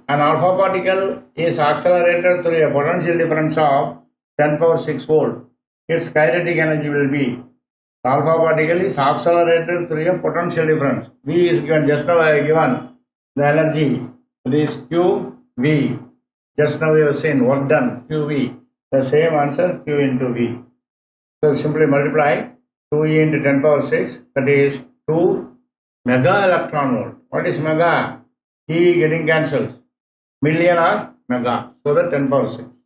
An alpha particle is accelerated through a potential difference of 10 power 6 volt. Its kinetic energy will be, the alpha particle is accelerated through a potential difference. V is given, just now I have given the energy, it is QV. Just now we have seen work done, QV. The same answer, Q into V. So simply multiply 2E into 10 power 6, that is 2 mega electron volt. What is mega? E getting cancels. Million or mega, so that 10 power 6.